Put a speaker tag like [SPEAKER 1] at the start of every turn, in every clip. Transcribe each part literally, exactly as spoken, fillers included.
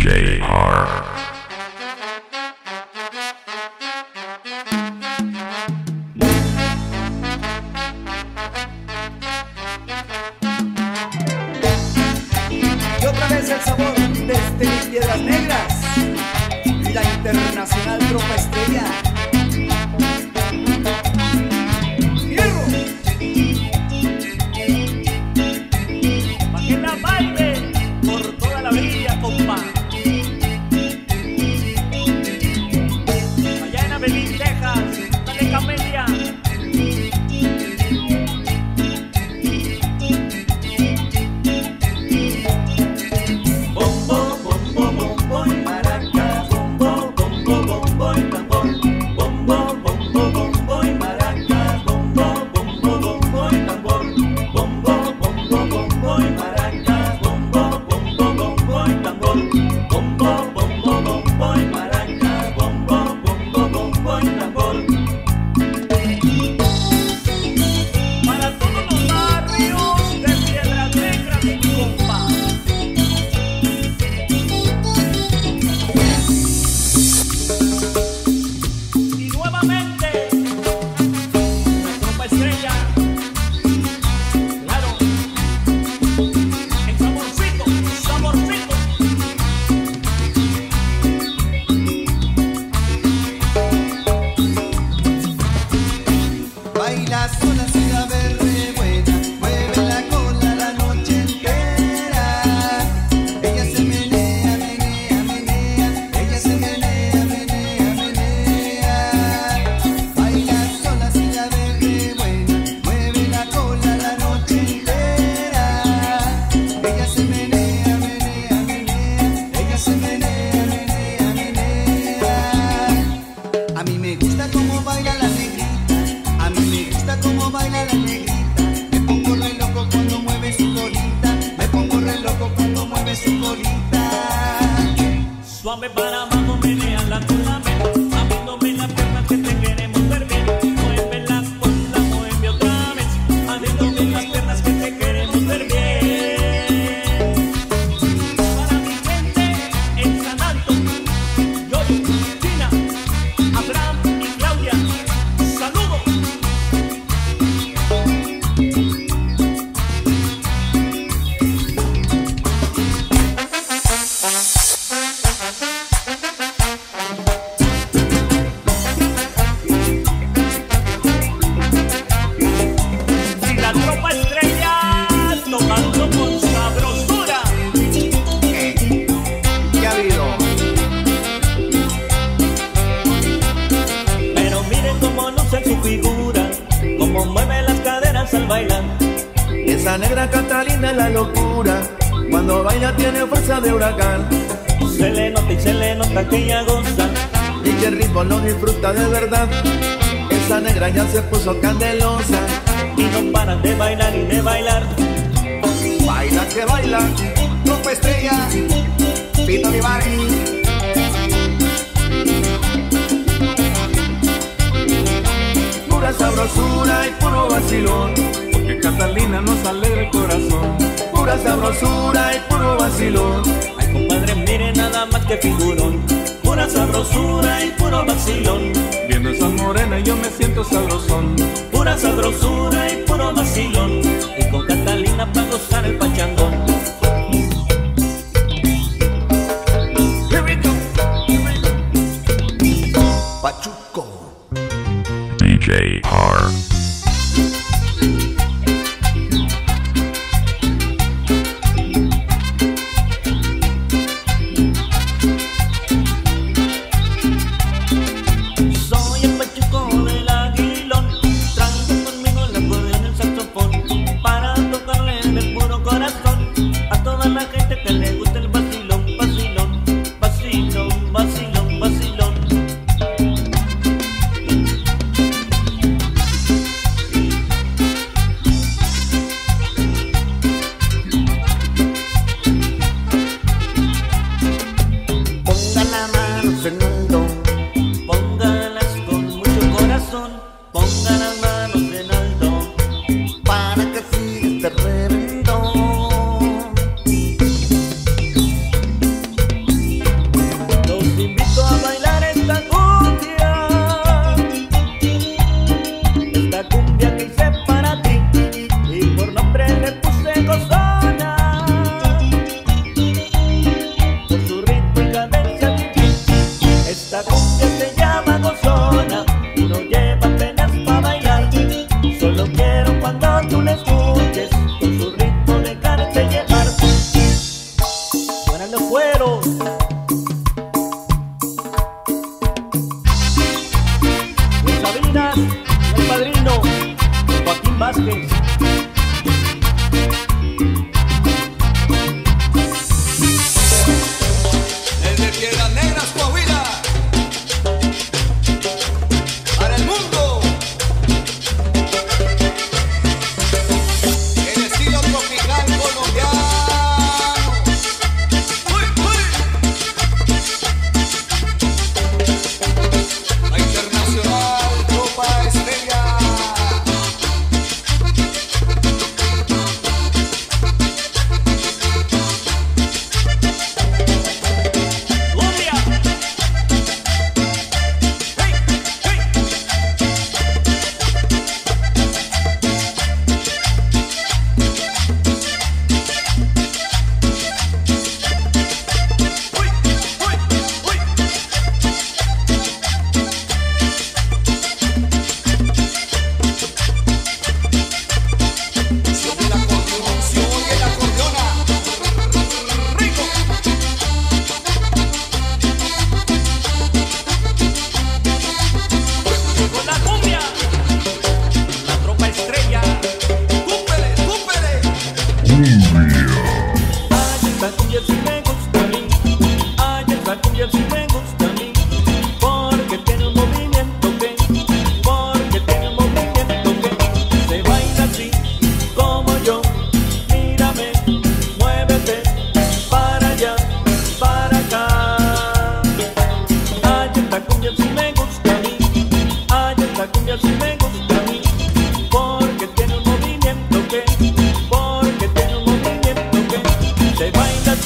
[SPEAKER 1] D J R.
[SPEAKER 2] Y otra vez el sabor desde mis Piedras Negras, la internacional tropa estrella. ¡Fierro! Pa' que la baile por toda la vida, compa. Allá en Abilene, Texas, dale Camelia.
[SPEAKER 3] Baila sola sin haber de buena, mueve la cola la noche entera. Ella se menea, menea, menea, ella se menea, menea, menea. Baila sola sin haber de buena, mueve la cola la noche entera. Ella se menea, menea, menea, ella se menea, menea, menea. A mí me gusta cómo baila la negrita. A mí me gusta cómo baila la negrita. Me pongo re loco cuando mueve su colita. Me pongo re loco cuando mueve su colita.
[SPEAKER 2] Suave para abajo, menea la cola, abriéndome la pierna que te queremos ver bien. Mueve la cola, mueve otra vez, abriéndome las piernas que te queremos ver bien. Para mi gente en San Alto, Yori, Tina, Abraham y Claudia, saludos. Como mueve las caderas al bailar.
[SPEAKER 4] Esa negra Catalina es la locura, cuando baila tiene fuerza de huracán.
[SPEAKER 2] Se le nota y se le nota que ella goza,
[SPEAKER 4] Y qué rico lo disfruta de verdad. Esa negra ya se puso candelosa,
[SPEAKER 2] y no paran de bailar y de bailar.
[SPEAKER 3] Baila que baila, tropa estrella, Pito Olivares.
[SPEAKER 4] pura sabrosura y puro vacilón,
[SPEAKER 5] porque Catalina nos alegra el corazón.
[SPEAKER 4] pura sabrosura y puro vacilón.
[SPEAKER 2] Ay, compadre, mire nada más que figurón, pura sabrosura y puro vacilón.
[SPEAKER 5] Viendo esa morena yo me siento sabrosón,
[SPEAKER 2] Pura sabrosura y puro vacilón, y con Catalina pa' gozar el pachangón.
[SPEAKER 3] Pachuco
[SPEAKER 1] D J R.
[SPEAKER 2] Soy el Pachuco del Aguilón, traigo conmigo el acordeón y el saxofón para tocarle del puro corazón.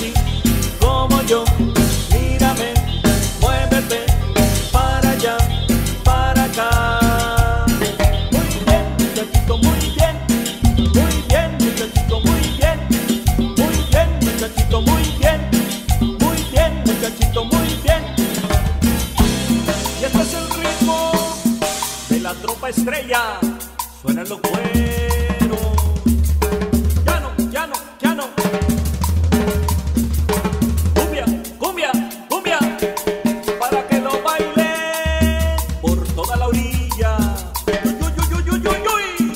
[SPEAKER 2] así como yo. Mírame, muévete para allá, para acá. Muy bien, muchachito, muy bien. Muy bien, muchachito, muy bien. Muy bien, muchachito, muy bien. Muy bien, muchachito, muy bien. Y este es el ritmo de la tropa estrella. Suenan los cueros. Ya no, ya no, ya no. Cumbia, cumbia, cumbia. Para que lo baile por toda la orilla. Uy, uy, uy, uy, uy, uy, uy.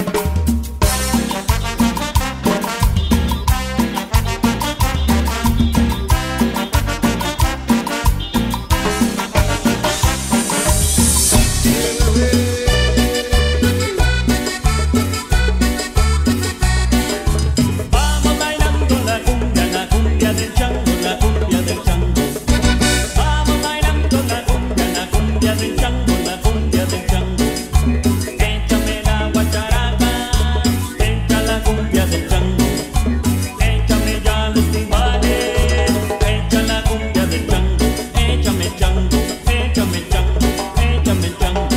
[SPEAKER 2] Vamos bailando la cumbia, la cumbia del chango, la cumbia del chango. Vamos bailando la cumbia, la cumbia del chango, la cumbia del chango. Échame la guacharaca, echa la cumbia del chango. Échame ya los timbales, echa la cumbia del chango. Échame chango, échame chango, échame chango.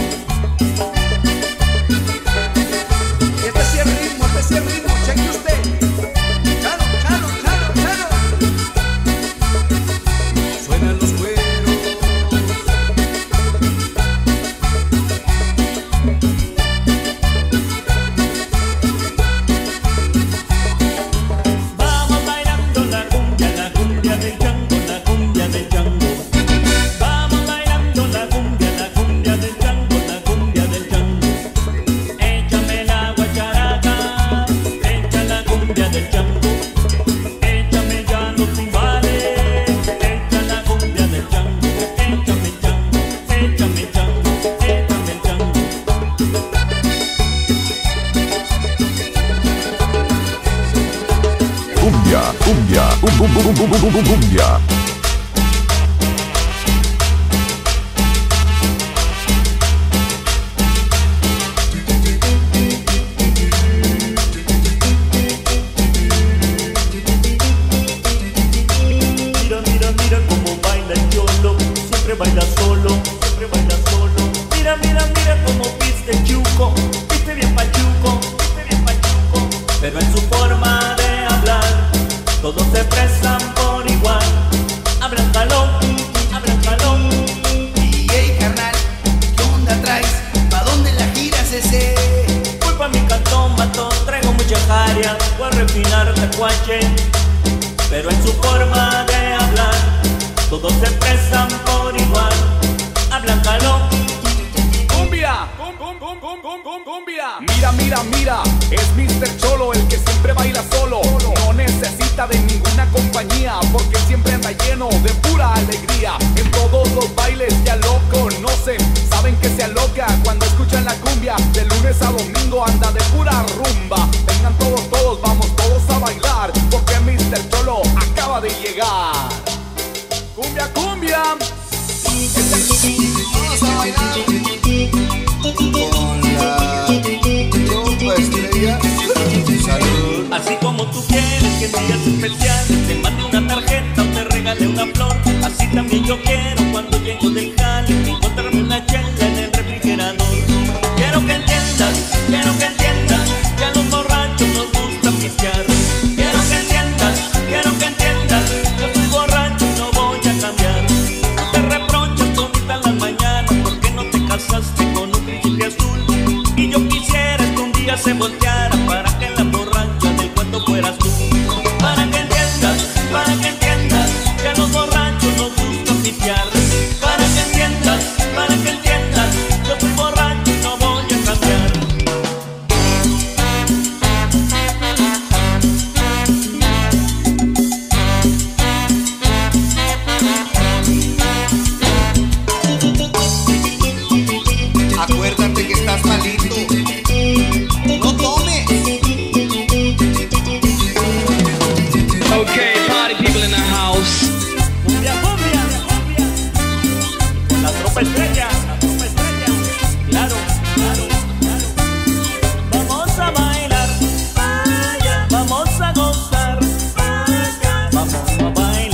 [SPEAKER 3] Este sí es el ritmo, este sí es el ritmo, cheque usted. Chano, chano, chano, chano. Suenan los cueros.
[SPEAKER 2] Vamos bailando la cumbia, la cumbia del chango, la cumbia del chango. Vamos bailando la cumbia, la cumbia del chango, la cumbia del chango. Échame la guacharaca, echa la cumbia del chango. Échame ya los timbales, echa la cumbia del chango. Échame chango, échame chango, échame chango.
[SPEAKER 1] Cumbia, cumbia, cum, cum, cum, cum, cum, cum, cumbia.
[SPEAKER 2] Mira, mira, mira cómo baila el yolo. Siempre baila solo, siempre baila solo. Mira, mira, mira cómo viste el chuco. Viste bien pachuco, viste bien pachuco. Pero en su forma de hablar, todos se prestan por igual. Hablan calón, hablan calón.
[SPEAKER 3] Y hey, carnal, ¿qué onda traes? ¿Pa' dónde la giras ese?
[SPEAKER 2] Culpa mi cantón, matón, traigo mucha jaria. Voy a refinar tacuache. Pero en su forma de hablar, todos se prestan por igual. Hablan calón.
[SPEAKER 6] Cumbia, cum, cum, cum, cum, cum, cum, cumbia. Mira, mira, mira, es mister Cholo el que siempre baila solo. No necesita de ninguna compañía porque siempre anda lleno de pura alegría. En todos los bailes ya lo conocen, saben que se aloca cuando escuchan la cumbia. De lunes a domingo anda de pura rumba. Vengan todos, todos, vamos todos a bailar porque mister Cholo acaba de llegar. Cumbia, cumbia.
[SPEAKER 3] Vamos a bailar con la tropa estrella. Salud.
[SPEAKER 2] Así como tú quieres que en días especiales te mande una tarjeta o te regale una flor, así también yo quiero cuando llego del jale encontrarme una chela en el refrigerador. Quiero que entiendas, quiero que entiendas que a los borrachos nos gusta pistear. Quiero que entiendas, quiero que entiendas, yo soy borracho y no voy a cambiar. No te reproches toditas las mañanas porque no te casaste con un príncipe azul. Y yo quisiera que un día se volteara para que la borracha del cuento fueras tú. Para que entiendas, para que entiendas que a los borrachos nos gusta pistear. Para que entiendas, para que entiendas, yo soy borracho y no voy a cambiar.
[SPEAKER 3] Acuérdate que estás malito. No tomes.
[SPEAKER 7] Okay, party people in the house.
[SPEAKER 2] Cumbia, cumbia, cumbia. Con la tropa estrella, la tropa estrella. Claro, claro, claro. Vamos a bailar, vaya. Vamos a gozar, vaya. Vamos a bailar.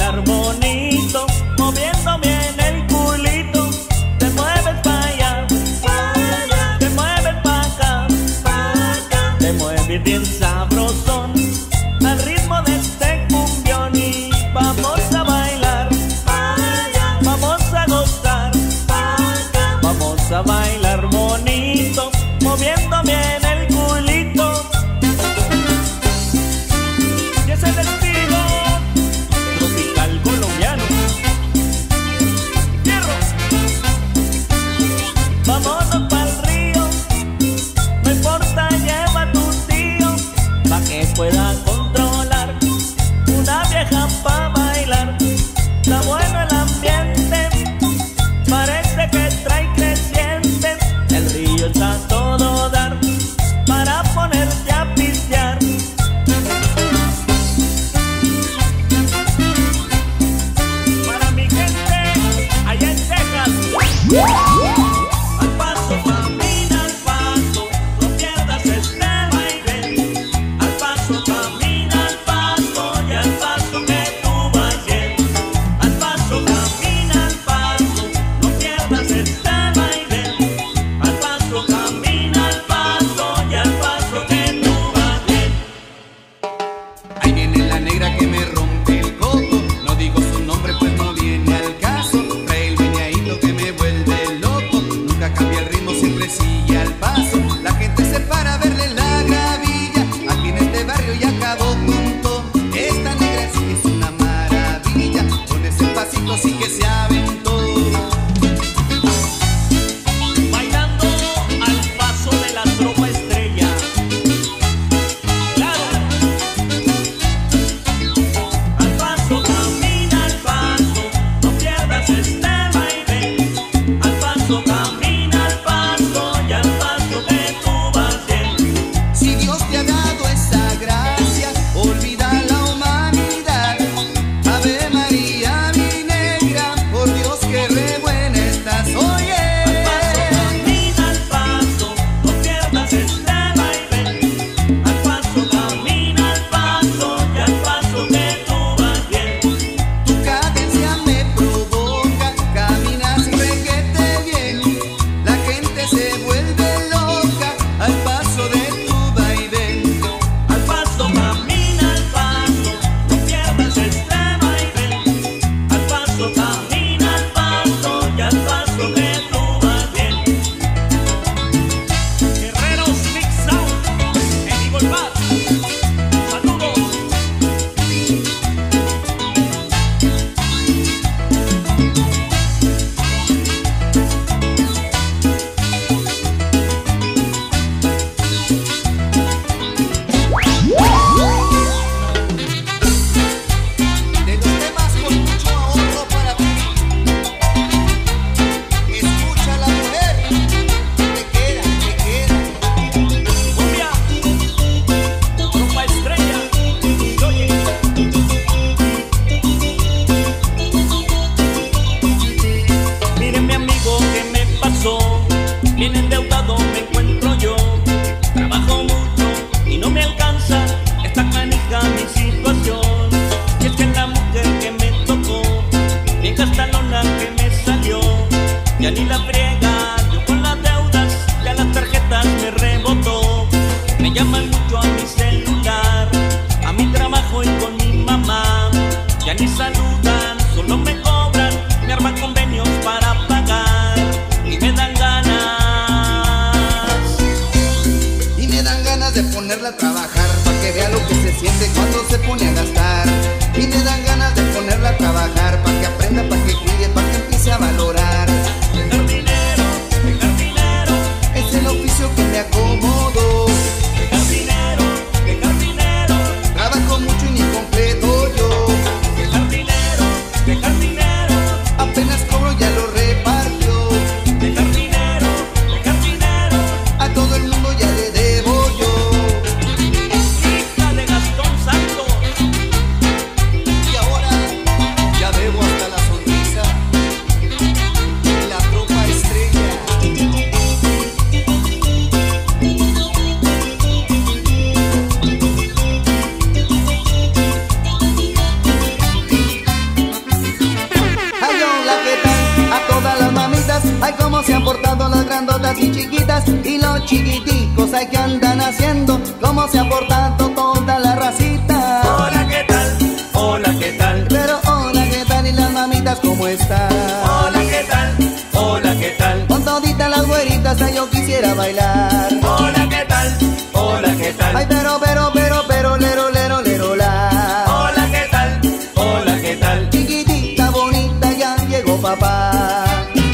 [SPEAKER 3] grandotas y chiquitas y los chiquiticos hay que andan haciendo, cómo se ha portado toda la racita.
[SPEAKER 2] Hola, ¿qué tal? Hola, ¿qué tal?
[SPEAKER 3] Pero hola, ¿qué tal? Y las mamitas, ¿cómo están?
[SPEAKER 2] Hola, ¿qué tal? Hola, ¿qué tal?
[SPEAKER 3] Con toditas las güeritas ay, yo quisiera bailar.
[SPEAKER 2] Hola, ¿qué tal? Hola, ¿qué tal?
[SPEAKER 3] Ay, pero, pero, pero, pero, lero, lero, lero, la.
[SPEAKER 2] Hola, ¿qué tal? Hola, ¿qué tal?
[SPEAKER 3] Chiquitita, bonita, ya llegó papá.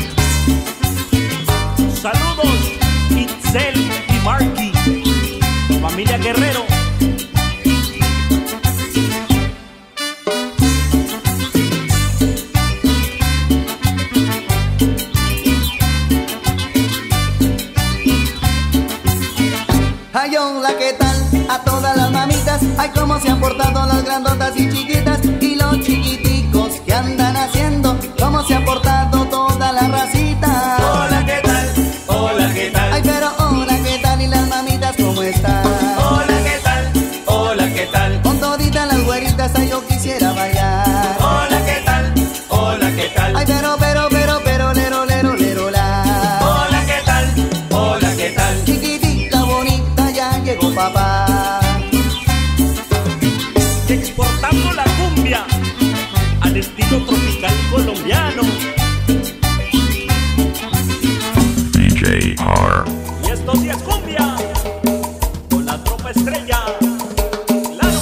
[SPEAKER 2] Saludos, Itzel y Marky, familia Guerrero.
[SPEAKER 3] Ay, hola, ¿qué tal? A todas las mamitas, ay, cómo se han portado las grandotas y chiquitas y los chiquiticos que andan haciendo, cómo se ha portado toda la racita.
[SPEAKER 2] Hola, ¿qué tal? Hola, ¿qué tal?
[SPEAKER 3] Ay, pero hola, ¿qué tal? Y las mamitas, ¿cómo están?
[SPEAKER 2] Hola, ¿qué tal? Hola, ¿qué tal?
[SPEAKER 3] Con toditas las güeritas, ay, yo quisiera bailar.
[SPEAKER 2] Hola, ¿qué tal? Hola, ¿qué tal?
[SPEAKER 3] Ay, pero, pero, pero, pero, lero, lero, lero, la.
[SPEAKER 2] Hola, ¿qué tal? Hola, ¿qué tal?
[SPEAKER 3] Chiquitita, bonita, ya llegó papá.
[SPEAKER 2] Exportando la cumbia al estilo tropical colombiano.
[SPEAKER 1] D J R.
[SPEAKER 2] Y esto sí es cumbia con la tropa estrella. Claro.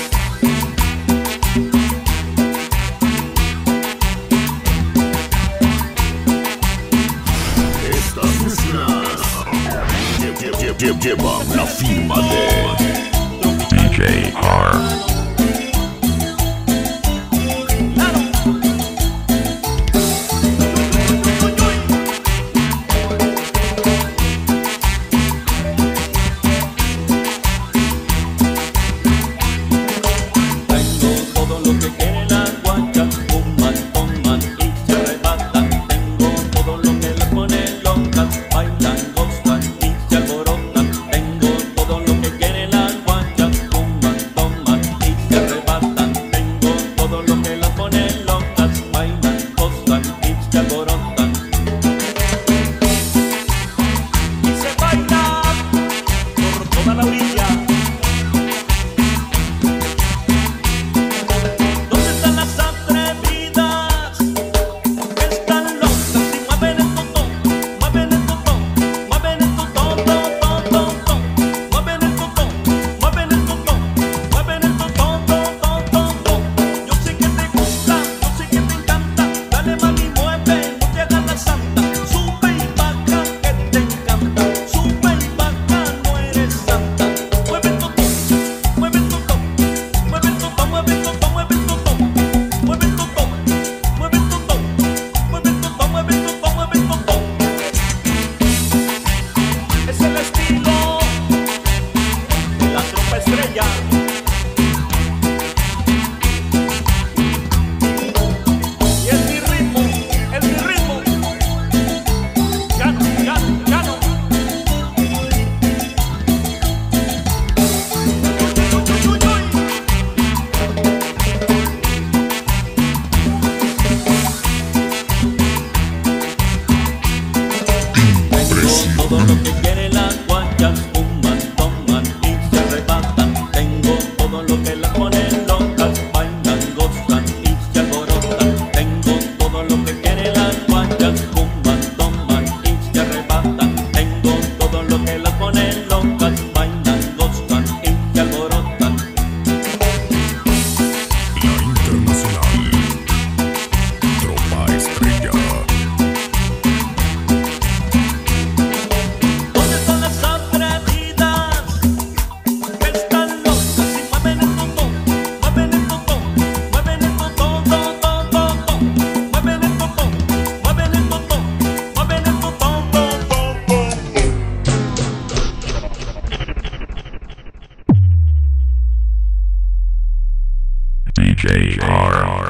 [SPEAKER 1] Estas mezclas lle- lle- lle- lle- llevan la firma de D J R.
[SPEAKER 2] Tengo todo lo que quiere la guacha, fuman, toman y se arrebatan. Tengo todo lo que les pone locas, bailan, gozan y se alborotan. Tengo todo lo que quiere la guacha, fuman, toman y se arrebatan. Tengo todo lo que las pone locas, bailan, gozan y se alborotan. Y se baila por toda la orilla. ¿Dónde están las atrevidas? Están locas y mueven el totón, mueven el totón, mueven el totón, totón, totón, mueven el totón, mueven el totón, mueven el totón, totón, totón. Yo sé que te gusta, yo sé que te encanta, dale mami, mueve, no te hagas la santa. Sube y baja que te encanta, sube y baja, no eres santa. Mueve el totón, mueve el totón, mueve el totón, mueve el totón, mueve el totón, mueve el totón, mueve el totón, mueve el totón, mueve el totón, mueve el totón. Es el estilo de la tropa estrella. Y es mi ritmo, es mi ritmo. Gano, gano, gano. Uy, uy, uy, uy. Tengo todo lo que quiere la guacha, fuman, toman y se arrebatan. Tengo todo lo que las pone locas, bailan, gozan y se alborotan. Tengo todo lo que quiere la guacha, fuman, toman y se arrebatan. Tengo todo lo que las pone locas, bailan, gozan y se alborotan.
[SPEAKER 1] La internacional Tropa Estrella.
[SPEAKER 2] ¿Dónde están las atrevidas? Están locas y mueven el totón, mueven el totón, mueven el totón, totón, totón, mueven el totón, mueven el totón, mueven el totón, totón, totón.
[SPEAKER 1] D J R.